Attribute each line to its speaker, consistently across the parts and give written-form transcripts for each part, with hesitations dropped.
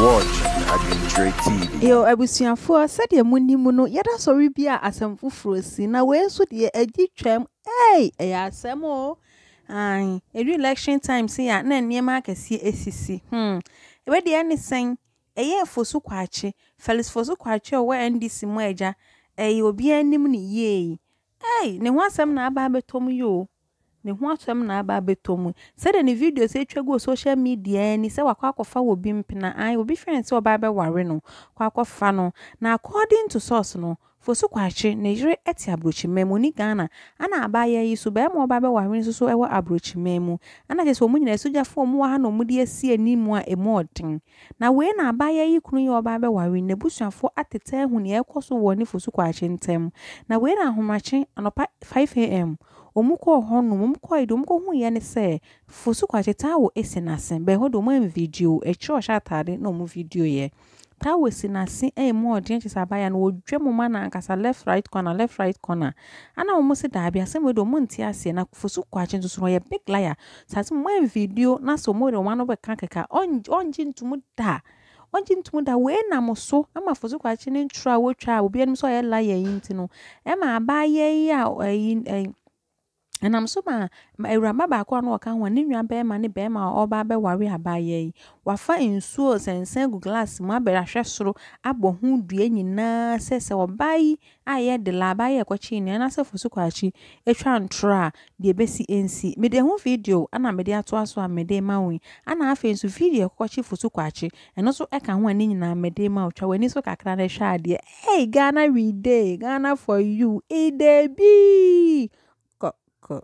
Speaker 1: watching Adwintire TV.
Speaker 2: Yo, abusuafo said ye munimu no yada sorry bia asem fufuro si na we nso de agi twam eya asem o ai election time si ya na nniema akese esisi we de ani sen eye fosu kwache Felix fosu kwache o we NDC mo eja obi anim ni ye ne ho asem na aba betom yo ne ho asem na aba betom said the video say twago social media ni say wakwakofa wo bi mpena ai obi friends oba be ware no kwakofa no na according to source no fosu kwache ne yire eti abrochi memu ni Ghana ana abaye yi so be mo oba be ware so so ewo abrochi memu ana je so mu nyina suja fo mu wa ha no mu de asi animu a emodin na we na abaye yi kunu ye oba be ware ne busuafo atete hu ne ekoso wo ni fosu kwache ntem na we na ahomache anopa 5 am omuko hono mumko ido mumko hu ye ne se fosu kwache tawo esinase be hodo mo video e cho sha tade no mu video ye tawo esinase mo odin che sabaya no odwemu ma na ankasa left right corner ana wo se da bia se do mo nti ase na fosu kwache nso no ye big liar sase mo video na so mo de one be kankeka onji ntumu da we na mo so ama fosu kwache ne ntra wo twa obi anim so ye liar yin ti no ma abaye ya and I'm so ma Rama ba kwa no waka ho ne nwa be ma ne be ma oba be ware abaye wafa ensuo sensen gu glass mu abere ahwe soro abo hu dua nyina sese obai aye de la abaye kwachi ne na se fosu kwachi etwa ntra de besi ensi me de hu video ana me de ato aso a me de ma wi ana afa ensu video kwachi fosu kwachi eno so eka ho ani nyina me de ma otwa wani so kakra na hwa ade Ghana we day Ghana for you dey be so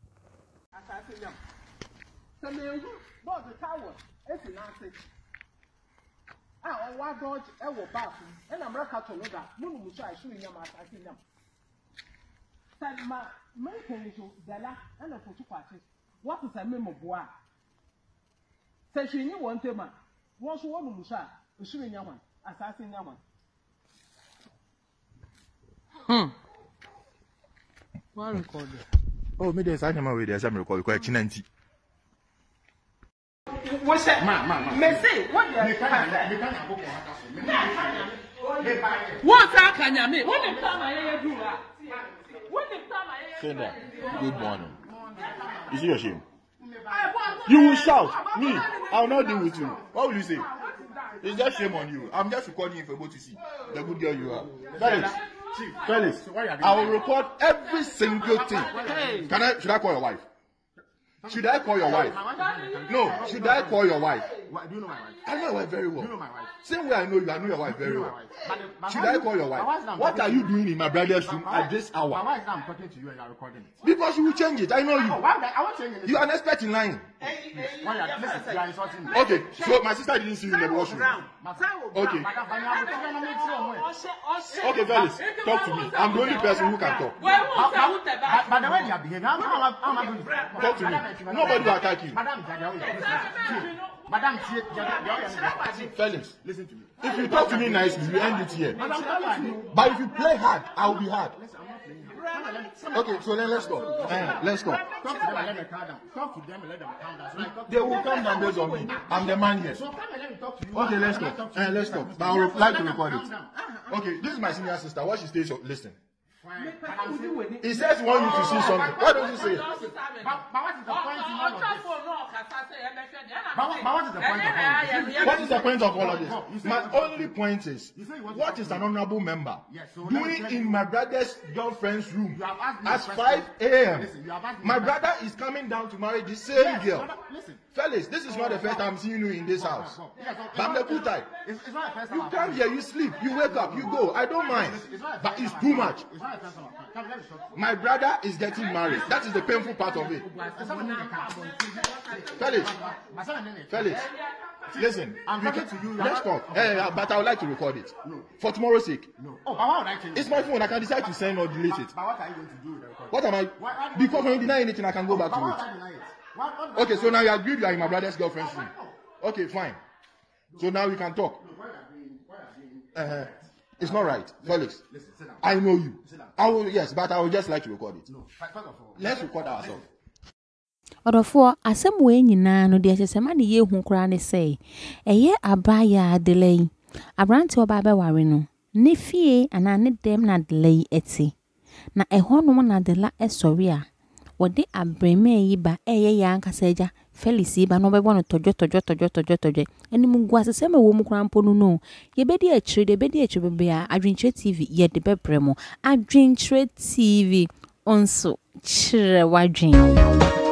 Speaker 2: me board the tower esi na ase o wa dodge e wo back e na mraka to no da munu mu sha isu nyama atake nyam san ma me so dala na fotu kwache what is a memo boa se hwinyi won tema won so wonu mu sha isu nyama asase nyama what record.
Speaker 3: Oh, me there's animal with there's some record quite chinanti.
Speaker 2: What's that? Me say what the What's that kanyame? What the time I do that? What the time I
Speaker 3: Senda, good morning. You see your shame? You will shout. Me, I will not deal with you. What will you say? It's just shame on you. I'm just recording you for both to see the good girl you are. Felix, I will record every single thing. Should I call your wife? Should I call your wife? No, should I call your wife?
Speaker 4: Do you know my wife?
Speaker 3: I know your wife very well.
Speaker 4: Do you know my wife?
Speaker 3: Same way I know you, I know your wife very well. Should I call your wife? What are you doing in my brother's room at this hour?
Speaker 4: My wife, I'm talking to you and you're recording it.
Speaker 3: Because you will change it. I know you.
Speaker 4: I won't change it.
Speaker 3: You are an expert in lying.
Speaker 4: Listen, you are insulting me.
Speaker 3: Okay, so my sister didn't see you in the washroom. Okay. Okay, Felix, talk to me. I'm the only person who can talk.
Speaker 4: By the way you are behaving, how am I going to
Speaker 3: talk to me? Nobody will attack you.
Speaker 4: Madam,
Speaker 3: Felix,
Speaker 4: listen to me.
Speaker 3: If you talk to me nicely, you end it here. But if you play hard, I will be hard. Okay, so then let's go. Let's go.
Speaker 4: Talk to them and let them calm down. Talk to them and let them calm down.
Speaker 3: They will calm down based on me. I'm the man here.
Speaker 4: So come and let me talk to you.
Speaker 3: Okay, let's go. Let's go. But I would like to record it. Okay, this is my senior sister. What she stays, listen. He says he wants you to see something. Why don't you say it?
Speaker 4: But what is the point in all of this? But what is the point of all of this?
Speaker 3: What is the point of all of this? My only point is, what is an honorable member doing in my brother's girlfriend's room at 5 a.m.? My brother is coming down to marry the same girl. Felix, this is not the first time I'm seeing you in this house. But I'm the good type. You come here, you sleep, you wake up, you go. I don't mind. But it's too much. My brother is getting married. That is the painful part of it. Felix, listen.
Speaker 4: I'm talking to you.
Speaker 3: Let's talk. But I would like to record it.
Speaker 4: No.
Speaker 3: For tomorrow's sake.
Speaker 4: No. Oh, but what would I change?
Speaker 3: It's my phone. I can decide to send or delete it.
Speaker 4: But what are you going to do with the recording?
Speaker 3: What am I? Because when you deny anything, I can go back to it. Okay, so now you agreed you are in my brother's girlfriend's room. Okay, fine. So now we can talk. It's not right, Felix.
Speaker 4: Listen, sit down.
Speaker 3: I know you.
Speaker 4: Sit down.
Speaker 3: I will, yes, but I would just like to record it.
Speaker 4: No, first of all,
Speaker 3: let's record ourselves.
Speaker 2: Odofo asem we nyina no de achesema ne ye hu kra ne sei eye abaya adelay abrante oba be ware no ne fie ana ne dem na adelay eti na ehono na adela esori a wode abreme yi ba eye ya ankasa eja Felisi ba no be bono tojo eni mu gwa sesema wo mu kra mpo no ye bedi achire de bedi achire be a Adwenkyerɛ TV ye de bebremo Adwenkyerɛ TV onso chire wadwen